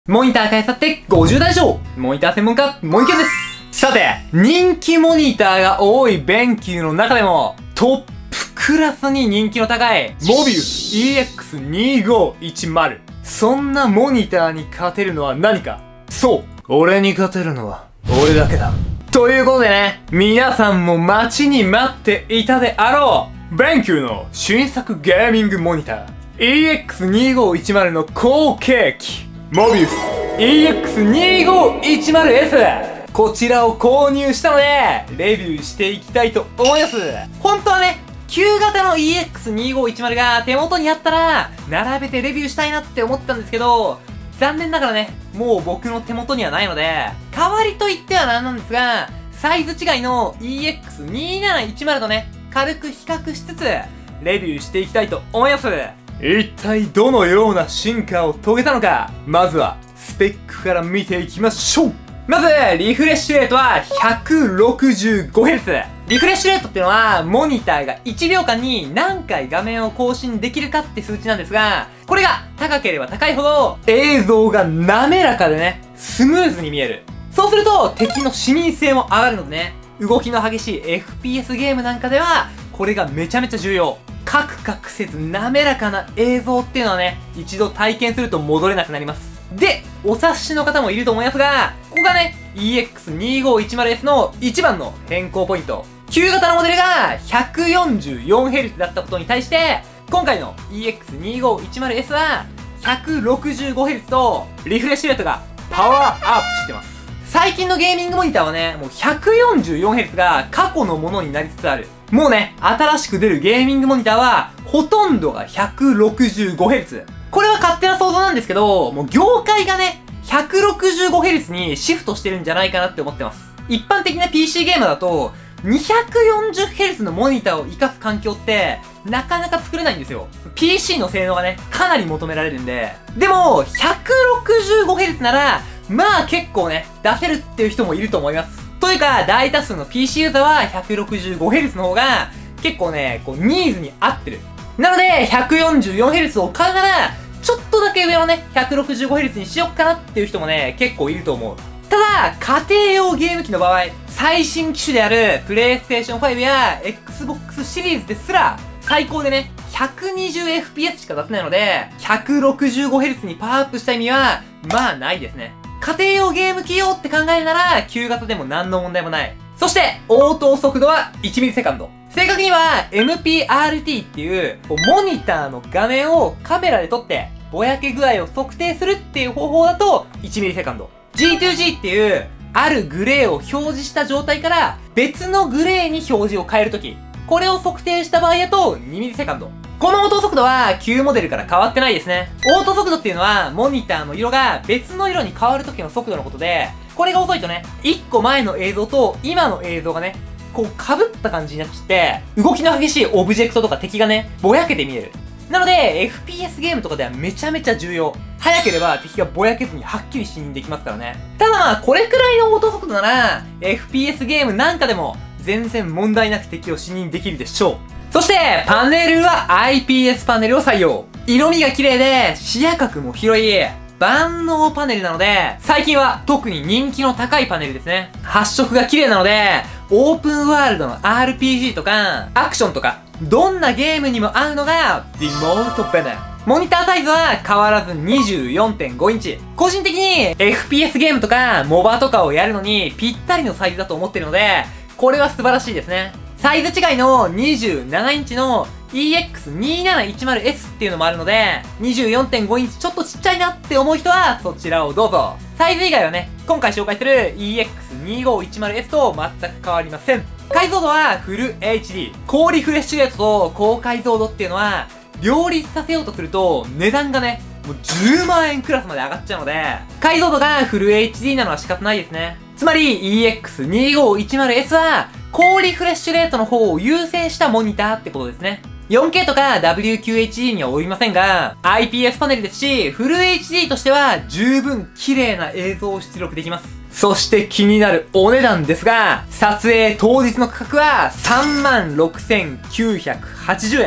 モニター開発って50代以上モニター専門家、モニキャンです。さて、人気モニターが多いベンキューの中でも、トップクラスに人気の高い、モビウス EX2510。そんなモニターに勝てるのは何か？そう、俺に勝てるのは、俺だけだ。ということでね、皆さんも待ちに待っていたであろう、ベンキューの新作ゲーミングモニター、EX2510 の後継機、モビウス EX2510S。 こちらを購入したのでレビューしていきたいと思います。本当はね、旧型の EX2510 が手元にあったら並べてレビューしたいなって思ったんですけど、残念ながらね、もう僕の手元にはないので、代わりと言ってはなんなんですが、サイズ違いの EX2710 とね、軽く比較しつつレビューしていきたいと思います。一体どのような進化を遂げたのか、まずはスペックから見ていきましょう。まず、リフレッシュレートは 165Hz。リフレッシュレートっていうのは、モニターが1秒間に何回画面を更新できるかって数値なんですが、これが高ければ高いほど、映像が滑らかでね、スムーズに見える。そうすると、敵の視認性も上がるのでね、動きの激しい FPS ゲームなんかでは、これがめちゃめちゃ重要。カクカクせず滑らかな映像っていうのはね、一度体験すると戻れなくなります。で、お察しの方もいると思いますが、ここがね、EX2510S の一番の変更ポイント。旧型のモデルが 144Hz だったことに対して、今回の EX2510S は 165Hz とリフレッシュレートがパワーアップしてます。最近のゲーミングモニターはね、もう 144Hz が過去のものになりつつある。もうね、新しく出るゲーミングモニターは、ほとんどが 165Hz。これは勝手な想像なんですけど、もう業界がね、165Hz にシフトしてるんじゃないかなって思ってます。一般的な PC ゲームだと、240Hz のモニターを活かす環境って、なかなか作れないんですよ。PC の性能がね、かなり求められるんで。でも、165Hz なら、まあ結構ね、出せるっていう人もいると思います。というか、大多数の PC ユーザーは 165Hz の方が、結構ね、こう、ニーズに合ってる。なので、144Hz を買うなら、ちょっとだけ上のね、165Hz にしよっかなっていう人もね、結構いると思う。ただ、家庭用ゲーム機の場合、最新機種である PlayStation 5や Xbox シリーズですら、最高でね、120fps しか出せないので、165Hz にパワーアップした意味は、まあないですね。家庭用ゲーム機用って考えるなら、旧型でも何の問題もない。そして、応答速度は 1ms。正確には、MPRT っていう、モニターの画面をカメラで撮って、ぼやけ具合を測定するっていう方法だと 1ms。G2G っていう、あるグレーを表示した状態から、別のグレーに表示を変えるとき、これを測定した場合だと 2ms。この応答速度は旧モデルから変わってないですね。応答速度っていうのは、モニターの色が別の色に変わる時の速度のことで、これが遅いとね、1個前の映像と今の映像がね、こう被った感じになっちゃって、動きの激しいオブジェクトとか敵がね、ぼやけて見える。なので、FPS ゲームとかではめちゃめちゃ重要。早ければ敵がぼやけずにはっきり視認できますからね。ただまあ、これくらいの応答速度なら、FPS ゲームなんかでも、全然問題なく敵を視認できるでしょう。そして、パネルは IPS パネルを採用。色味が綺麗で、視野角も広い、万能パネルなので、最近は特に人気の高いパネルですね。発色が綺麗なので、オープンワールドの RPG とか、アクションとか、どんなゲームにも合うのが、リモートベネ。モニターサイズは変わらず 24.5 インチ。個人的に FPS ゲームとか、モバとかをやるのにぴったりのサイズだと思ってるので、これは素晴らしいですね。サイズ違いの27インチの EX2710S っていうのもあるので、24.5 インチちょっとちっちゃいなって思う人はそちらをどうぞ。サイズ以外はね、今回紹介する EX2510S と全く変わりません。解像度はフル HD。高リフレッシュレートと高解像度っていうのは、両立させようとすると値段がね、もう10万円クラスまで上がっちゃうので、解像度がフル HD なのは仕方ないですね。つまり EX2510S は、高リフレッシュレートの方を優先したモニターってことですね。4K とか WQHD には及びませんが、IPS パネルですし、フル HD としては十分綺麗な映像を出力できます。そして気になるお値段ですが、撮影当日の価格は 36,980 円。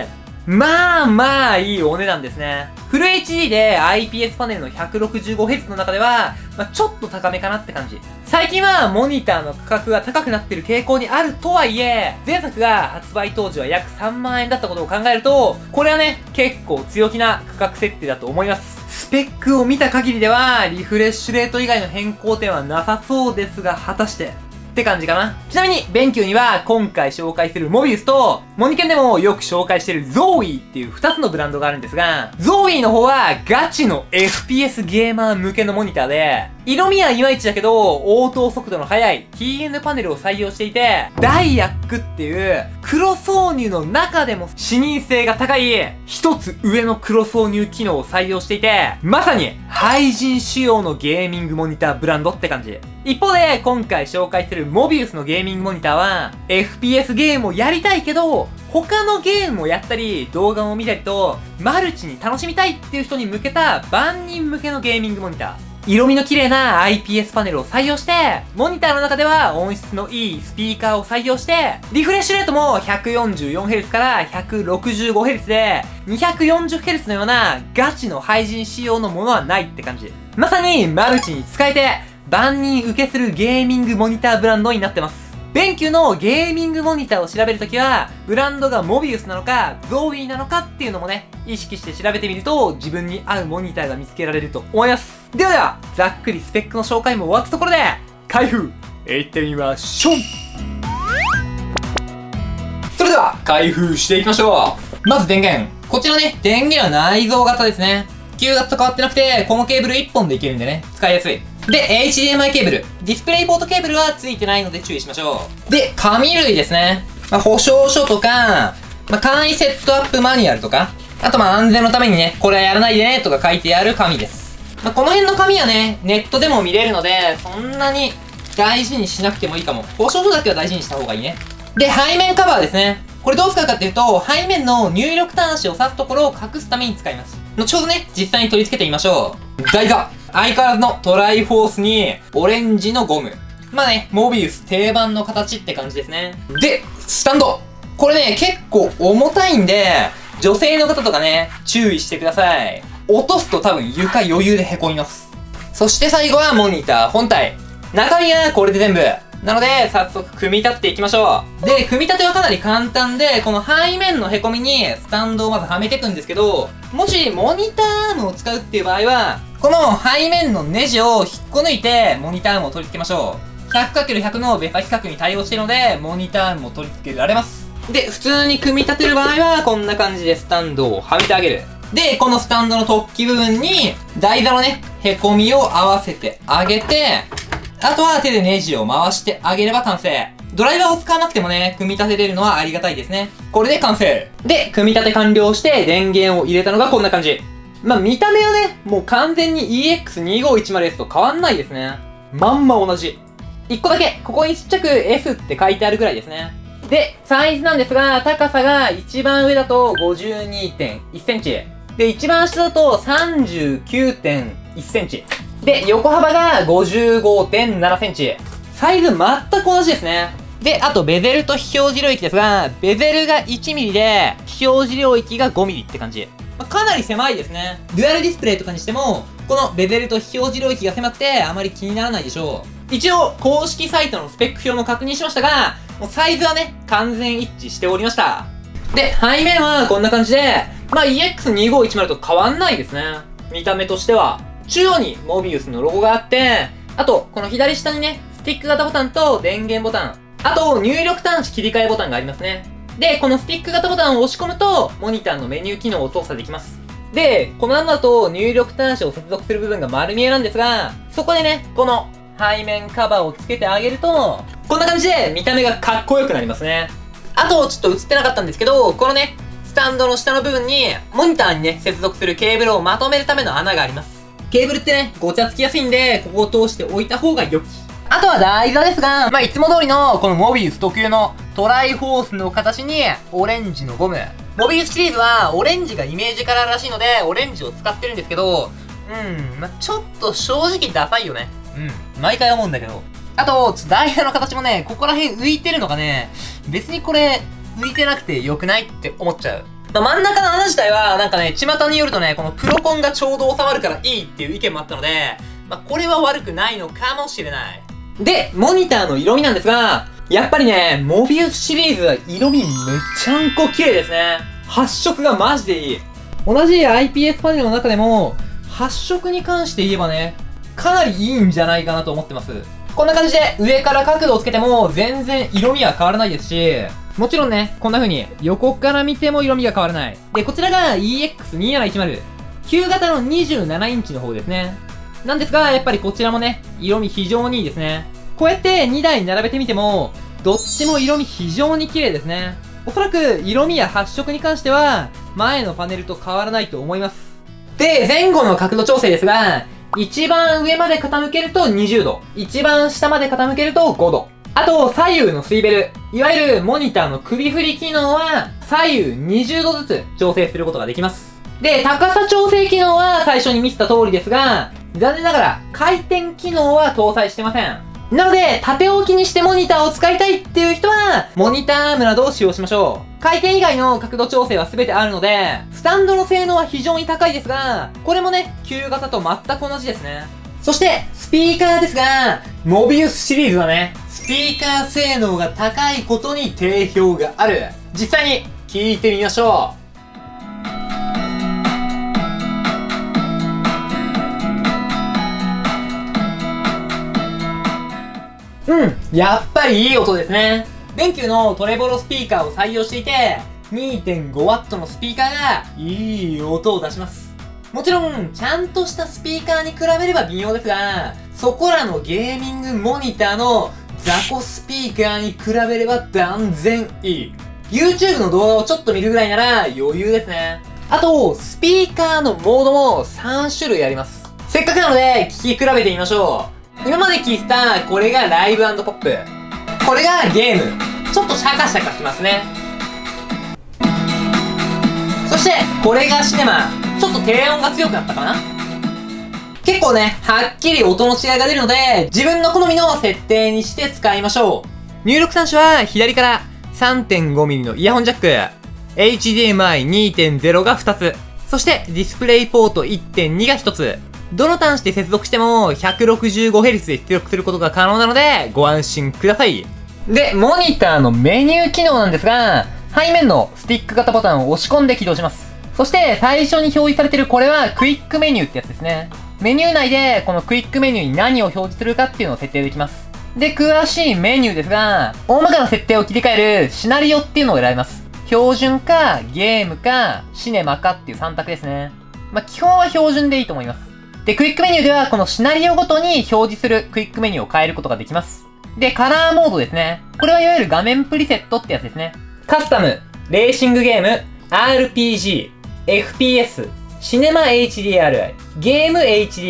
まあいいお値段ですね。フル HD で IPS パネルの 165Hz の中では、ちょっと高めかなって感じ。最近はモニターの価格が高くなってる傾向にあるとはいえ、前作が発売当時は約3万円だったことを考えると、これはね、結構強気な価格設定だと思います。スペックを見た限りでは、リフレッシュレート以外の変更点はなさそうですが、果たして、って感じかな。ちなみに、ベンキューには今回紹介するモビウスと、モニケンでもよく紹介しているゾーイっていう2つのブランドがあるんですが、ゾーイの方はガチの FPS ゲーマー向けのモニターで、色味はいまいちだけど、応答速度の速い TN パネルを採用していて、ダイヤックっていう黒挿入の中でも視認性が高い一つ上の黒挿入機能を採用していて、まさに廃人仕様のゲーミングモニターブランドって感じ。一方で、今回紹介するモビウスのゲーミングモニターは、FPS ゲームをやりたいけど、他のゲームをやったり、動画を見たりと、マルチに楽しみたいっていう人に向けた万人向けのゲーミングモニター。色味の綺麗な IPS パネルを採用して、モニターの中では音質のいいスピーカーを採用して、リフレッシュレートも 144Hz から 165Hz で、240Hz のようなガチの廃人仕様のものはないって感じ。まさにマルチに使えて、万人受けするゲーミングモニターブランドになってます。ベンキューのゲーミングモニターを調べるときは、ブランドがモビウスなのか、ゾーイーなのかっていうのもね、意識して調べてみると、自分に合うモニターが見つけられると思います。では、ざっくりスペックの紹介も終わったところで、開封いってみましょう。それでは、開封していきましょう。まず電源。こちらね、電源は内蔵型ですね。旧型と変わってなくて、このケーブル1本でいけるんでね、使いやすい。で、HDMI ケーブル。ディスプレイポートケーブルは付いてないので注意しましょう。で、紙類ですね。保証書とか、簡易セットアップマニュアルとか、あと安全のためにね、これはやらないでね、とか書いてある紙です。この辺の紙はね、ネットでも見れるので、そんなに大事にしなくてもいいかも。保証書だけは大事にした方がいいね。で、背面カバーですね。これどう使うかっていうと、背面の入力端子を挿すところを隠すために使います。後ほどね、実際に取り付けてみましょう。台座。相変わらずのトライフォースに、オレンジのゴム。モビウス定番の形って感じですね。で、スタンド。これね、結構重たいんで、女性の方とかね、注意してください。落とすと多分床余裕で凹みます。そして最後はモニター本体。中身はこれで全部。なので、早速組み立てていきましょう。で、組み立てはかなり簡単で、この背面の凹みにスタンドをまずはめていくんですけど、もしモニターアームを使うっていう場合は、この背面のネジを引っこ抜いて、モニターアームを取り付けましょう。100×100 のベパ規格に対応しているので、モニターアームを取り付けられます。で、普通に組み立てる場合は、こんな感じでスタンドをはめてあげる。で、このスタンドの突起部分に、台座のね、凹みを合わせてあげて、あとは手でネジを回してあげれば完成。ドライバーを使わなくてもね、組み立てれるのはありがたいですね。これで完成。で、組み立て完了して電源を入れたのがこんな感じ。見た目はね、もう完全に EX2510S と変わんないですね。まんま同じ。1個だけ、ここにちっちゃく S って書いてあるぐらいですね。で、サイズなんですが、高さが一番上だと 52.1 センチ。で、一番下だと 39.1 センチ。で、横幅が 55.7 センチ。サイズ全く同じですね。で、あとベゼルと非表示領域ですが、ベゼルが 1mm で、非表示領域が 5mm って感じ。かなり狭いですね。デュアルディスプレイとかにしても、このベゼルと非表示領域が狭くて、あまり気にならないでしょう。一応、公式サイトのスペック表も確認しましたが、もうサイズはね、完全一致しておりました。で、背面はこんな感じで、EX2510 と変わんないですね。見た目としては。中央にモビウスのロゴがあって、あと、この左下にね、スティック型ボタンと電源ボタン、あと、入力端子切り替えボタンがありますね。で、このスティック型ボタンを押し込むと、モニターのメニュー機能を操作できます。で、この穴だと入力端子を接続する部分が丸見えなんですが、そこでね、この背面カバーをつけてあげると、こんな感じで見た目がかっこよくなりますね。あと、ちょっと映ってなかったんですけど、このね、スタンドの下の部分に、モニターにね、接続するケーブルをまとめるための穴があります。ケーブルってね、ごちゃつきやすいんで、ここを通しておいた方が良き。あとは台座ですが、いつも通りの、このモビウス特有のトライフォースの形に、オレンジのゴム。モビウスシリーズは、オレンジがイメージカラーらしいので、オレンジを使ってるんですけど、ちょっと正直ダサいよね。毎回思うんだけど。あと、台座の形もね、ここら辺浮いてるのがね、別にこれ、浮いてなくて良くないって思っちゃう。 まあ、真ん中の穴自体は、なんかね、巷によるとね、このプロコンがちょうど収まるからいいっていう意見もあったので、まあ、これは悪くないのかもしれない。で、モニターの色味なんですが、やっぱりね、モビウスシリーズは色味めちゃんこ綺麗ですね。発色がマジでいい。同じ IPS パネルの中でも、発色に関して言えばね、かなりいいんじゃないかなと思ってます。こんな感じで上から角度をつけても全然色味は変わらないですし、もちろんね、こんな風に横から見ても色味が変わらない。で、こちらが EX2710。旧型の27インチの方ですね。なんですが、やっぱりこちらもね、色味非常にいいですね。こうやって2台並べてみても、どっちも色味非常に綺麗ですね。おそらく色味や発色に関しては、前のパネルと変わらないと思います。で、前後の角度調整ですが、一番上まで傾けると20度。一番下まで傾けると5度。あと、左右のスイベル。いわゆるモニターの首振り機能は、左右20度ずつ調整することができます。で、高さ調整機能は最初に見せた通りですが、残念ながら回転機能は搭載してません。なので、縦置きにしてモニターを使いたいっていう人は、モニターアームなどを使用しましょう。回転以外の角度調整は全てあるので、スタンドの性能は非常に高いですが、これもね、旧型と全く同じですね。そして、スピーカーですが、モビウスシリーズはね、スピーカー性能が高いことに定評がある。実際に聞いてみましょう。やっぱりいい音ですね。ベンキューのトレボロスピーカーを採用していて、2.5W のスピーカーがいい音を出します。もちろん、ちゃんとしたスピーカーに比べれば微妙ですが、そこらのゲーミングモニターの雑魚スピーカーに比べれば断然いい。YouTube の動画をちょっと見るぐらいなら余裕ですね。あと、スピーカーのモードも3種類あります。せっかくなので、聞き比べてみましょう。今まで聞いてた、これがライブ&ポップ。これがゲーム。ちょっとシャカシャカしますね。そして、これがシネマ。ちょっと低音が強くなったかな。結構ね、はっきり音の違いが出るので、自分の好みの設定にして使いましょう。入力端子は左から 3.5mm のイヤホンジャック、HDMI2.0 が2つ、そしてディスプレイポート 1.2 が1つ。どの端子で接続しても 165Hz で出力することが可能なのでご安心ください。で、モニターのメニュー機能なんですが、背面のスティック型ボタンを押し込んで起動します。そして最初に表示されているこれはクイックメニューってやつですね。メニュー内でこのクイックメニューに何を表示するかっていうのを設定できます。で、詳しいメニューですが、大まかな設定を切り替えるシナリオっていうのを選びます。標準か、ゲームか、シネマかっていう3択ですね。まあ、基本は標準でいいと思います。で、クイックメニューではこのシナリオごとに表示するクイックメニューを変えることができます。で、カラーモードですね。これはいわゆる画面プリセットってやつですね。カスタム、レーシングゲーム、RPG、FPS、シネマ HDRI、ゲーム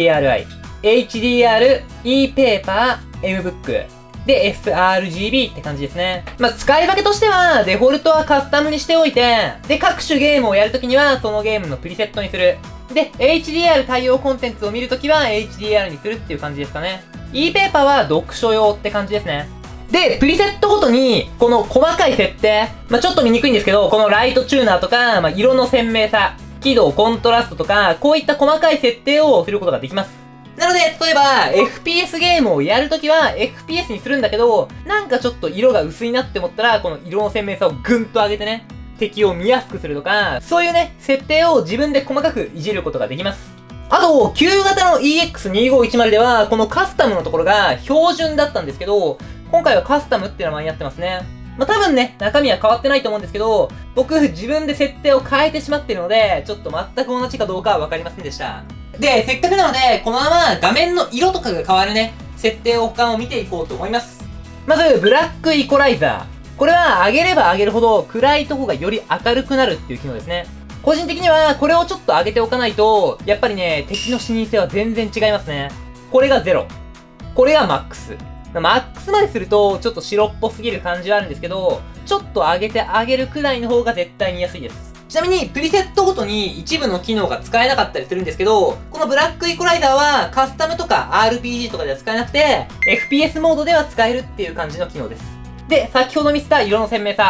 HDRI、HDR、e-paper、mbook、で、sRGB って感じですね。まあ、使い分けとしては、デフォルトはカスタムにしておいて、で、各種ゲームをやるときには、そのゲームのプリセットにする。で、HDR 対応コンテンツを見るときは HDR にするっていう感じですかね。e-paper は読書用って感じですね。で、プリセットごとに、この細かい設定、まあ、ちょっと見にくいんですけど、このライトチューナーとか、まあ、色の鮮明さ、輝度、コントラストとか、こういった細かい設定をすることができます。なので、例えば、FPS ゲームをやるときは、FPS にするんだけど、なんかちょっと色が薄いなって思ったら、この色の鮮明さをぐんと上げてね、敵を見やすくするとか、そういうね、設定を自分で細かくいじることができます。あと、旧型の EX2510 では、このカスタムのところが標準だったんですけど、今回はカスタムっていう名前になってますね。まあ、多分ね、中身は変わってないと思うんですけど、僕、自分で設定を変えてしまっているので、ちょっと全く同じかどうかはわかりませんでした。で、せっかくなので、このまま画面の色とかが変わるね、設定を他を見ていこうと思います。まず、ブラックイコライザー。これは上げれば上げるほど暗いとこがより明るくなるっていう機能ですね。個人的にはこれをちょっと上げておかないと、やっぱりね、敵の視認性は全然違いますね。これが0。これがマックス。マックスまでするとちょっと白っぽすぎる感じはあるんですけど、ちょっと上げてあげるくらいの方が絶対見やすいです。ちなみに、プリセットごとに一部の機能が使えなかったりするんですけど、このブラックイコライザーはカスタムとか RPG とかでは使えなくて、FPS モードでは使えるっていう感じの機能です。で、先ほど見せた色の鮮明さ。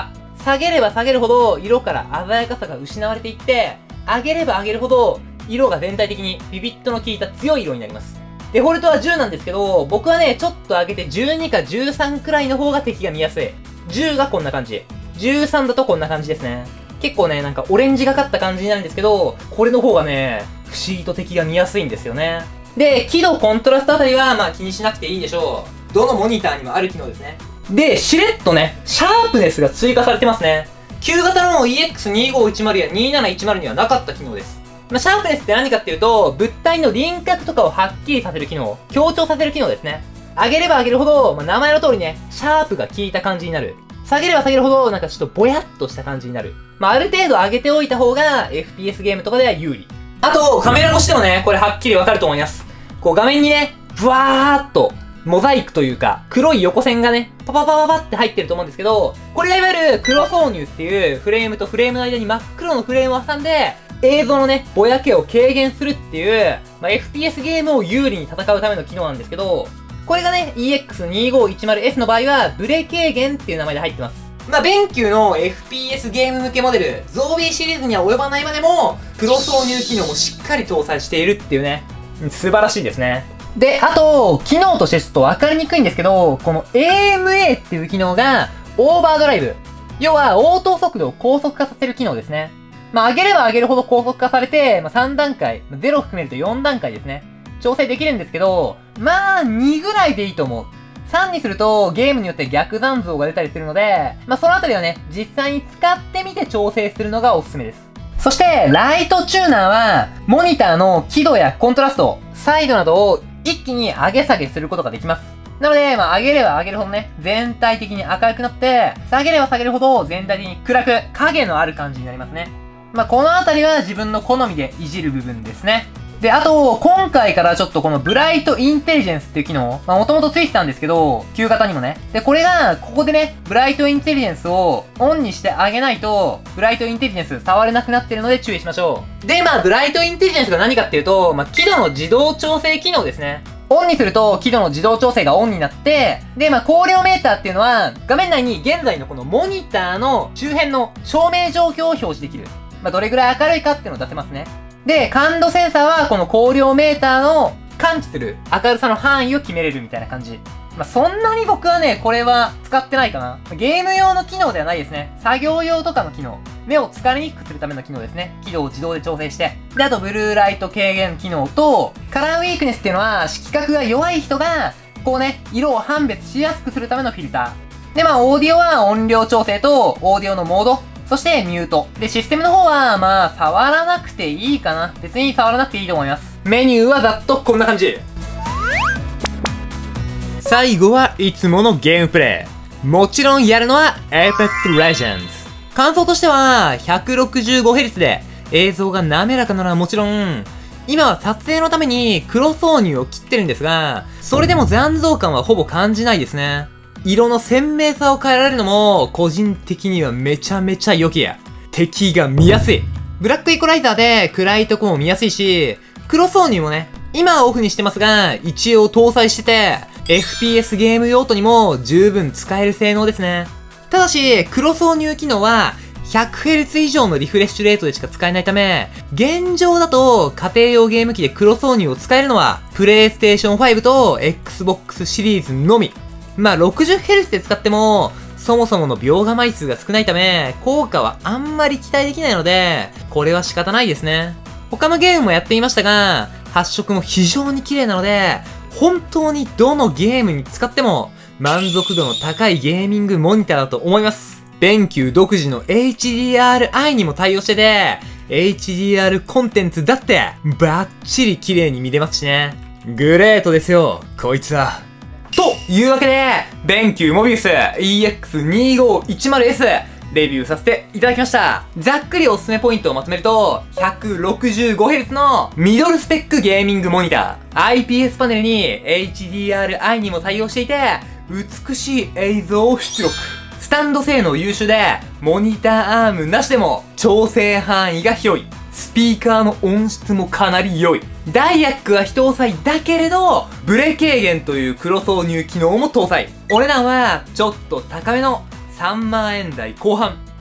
下げれば下げるほど色から鮮やかさが失われていって、上げれば上げるほど色が全体的にビビットの効いた強い色になります。デフォルトは10なんですけど、僕はね、ちょっと上げて12か13くらいの方が敵が見やすい。10がこんな感じ。13だとこんな感じですね。結構ね、なんかオレンジがかった感じになるんですけど、これの方がね、不思議と敵が見やすいんですよね。で、輝度コントラストあたりはまあ気にしなくていいでしょう。どのモニターにもある機能ですね。で、しれっとね、シャープネスが追加されてますね。旧型の EX2510 や2710にはなかった機能です。まあ、シャープネスって何かっていうと、物体の輪郭とかをはっきりさせる機能、強調させる機能ですね。上げれば上げるほど、まあ、名前の通りね、シャープが効いた感じになる。下げれば下げるほど、なんかちょっとぼやっとした感じになる。まあ、ある程度上げておいた方が、FPS ゲームとかでは有利。あと、カメラ越しでもね、これはっきりわかると思います。こう画面にね、ブワーっと、モザイクというか、黒い横線がね、パパパパパって入ってると思うんですけど、これがいわゆる黒挿入っていうフレームとフレームの間に真っ黒のフレームを挟んで、映像のね、ぼやけを軽減するっていう、まあ、FPS ゲームを有利に戦うための機能なんですけど、これがね、EX2510S の場合は、ブレ軽減っていう名前で入ってます。まあ、ベンキューの FPS ゲーム向けモデル、ゾービーシリーズには及ばないまでも、黒挿入機能もしっかり搭載しているっていうね、素晴らしいですね。で、あと、機能としてちょっと分かりにくいんですけど、この AMA っていう機能が、オーバードライブ。要は、応答速度を高速化させる機能ですね。まあ、上げれば上げるほど高速化されて、まあ、3段階、0含めると4段階ですね。調整できるんですけど、まあ、2ぐらいでいいと思う。3にすると、ゲームによって逆残像が出たりするので、まあ、そのあたりはね、実際に使ってみて調整するのがおすすめです。そして、ライトチューナーは、モニターの輝度やコントラスト、サイドなどを一気に上げ下げすることができます。なので、まあ、上げれば上げるほどね、全体的に明るくなって、下げれば下げるほど全体的に暗く、影のある感じになりますね。まあ、このあたりは自分の好みでいじる部分ですね。で、あと、今回からちょっとこのブライトインテリジェンスっていう機能、まあ、もともとついてたんですけど、旧型にもね。で、これが、ここでね、ブライトインテリジェンスをオンにしてあげないと、ブライトインテリジェンス触れなくなってるので注意しましょう。で、まあ、ブライトインテリジェンスが何かっていうと、まあ、輝度の自動調整機能ですね。オンにすると、輝度の自動調整がオンになって、で、まあ、光量メーターっていうのは、画面内に現在のこのモニターの周辺の照明状況を表示できる。まあ、どれぐらい明るいかっていうのを出せますね。で、感度センサーはこの光量メーターの感知する明るさの範囲を決めれるみたいな感じ。まあ、そんなに僕はね、これは使ってないかな。ゲーム用の機能ではないですね。作業用とかの機能。目を疲れにくくするための機能ですね。輝度を自動で調整して。で、あとブルーライト軽減機能と、カラーウィークネスっていうのは色覚が弱い人が、こうね、色を判別しやすくするためのフィルター。で、まあ、オーディオは音量調整と、オーディオのモード。そしてミュート。で、システムの方は、まあ、触らなくていいかな。別に触らなくていいと思います。メニューはざっとこんな感じ。最後はいつものゲームプレイ。もちろんやるのは Apex Legends。感想としては、165Hz で映像が滑らかなのはもちろん、今は撮影のために黒挿入を切ってるんですが、それでも残像感はほぼ感じないですね。色の鮮明さを変えられるのも、個人的にはめちゃめちゃ良きや。敵が見やすい。ブラックイコライザーで暗いとこも見やすいし、黒挿入もね、今はオフにしてますが、一応搭載してて、FPS ゲーム用途にも十分使える性能ですね。ただし、黒挿入機能は、100Hz 以上のリフレッシュレートでしか使えないため、現状だと家庭用ゲーム機で黒挿入を使えるのは、PlayStation 5と Xbox シリーズのみ。まあ 60Hz で使っても、そもそもの描画枚数が少ないため、効果はあんまり期待できないので、これは仕方ないですね。他のゲームもやっていましたが、発色も非常に綺麗なので、本当にどのゲームに使っても、満足度の高いゲーミングモニターだと思います。ベンキュー独自の HDRI にも対応してて、HDR コンテンツだって、バッチリ綺麗に見れますしね。グレートですよ、こいつは。というわけで、ベンキューモビウス EX2510S レビューさせていただきました。ざっくりおすすめポイントをまとめると、165Hz のミドルスペックゲーミングモニター。IPS パネルに HDRI にも対応していて、美しい映像を出力。スタンド性能優秀で、モニターアームなしでも調整範囲が広い。スピーカーの音質もかなり良い。ダイヤックは非搭載だけれど、ブレ軽減という黒挿入機能も搭載。お値段はちょっと高めの3万円台後半。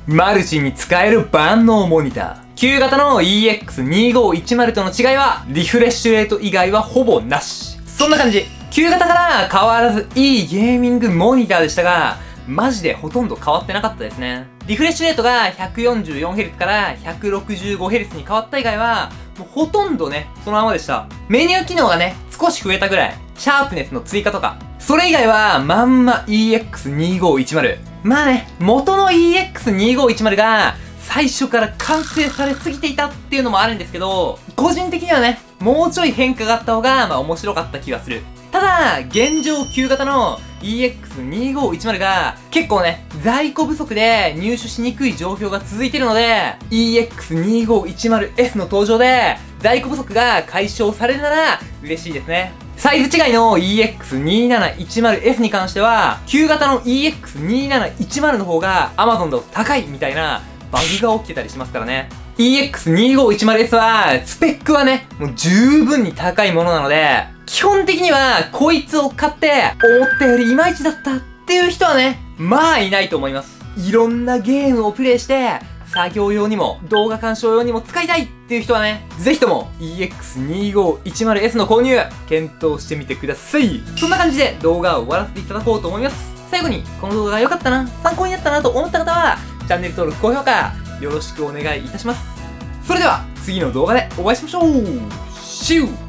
マルチに使える万能モニター。旧型の EX2510 との違いは、リフレッシュレート以外はほぼなし。そんな感じ。旧型から変わらずいいゲーミングモニターでしたが、マジでほとんど変わってなかったですね。リフレッシュレートが 144Hz から 165Hz に変わった以外は、もうほとんどね、そのままでした。メニュー機能がね、少し増えたぐらい。シャープネスの追加とか。それ以外は、まんま EX2510。まあね、元の EX2510 が、最初から完成されすぎていたっていうのもあるんですけど、個人的にはね、もうちょい変化があった方が、まあ面白かった気がする。ただ、現状旧型の EX2510 が結構ね、在庫不足で入手しにくい状況が続いているので、EX2510S の登場で在庫不足が解消されるなら嬉しいですね。サイズ違いの EX2710S に関しては、旧型の EX2710 の方が Amazon だと高いみたいなバグが起きてたりしますからね。EX2510S は、スペックはね、もう十分に高いものなので、基本的には、こいつを買って、思ったよりいまいちだったっていう人はね、まあいないと思います。いろんなゲームをプレイして、作業用にも、動画鑑賞用にも使いたいっていう人はね、ぜひとも EX2510S の購入、検討してみてください。そんな感じで動画を終わらせていただこうと思います。最後に、この動画が良かったな、参考になったなと思った方は、チャンネル登録、高評価、よろしくお願いいたします。それでは、次の動画でお会いしましょう。See you!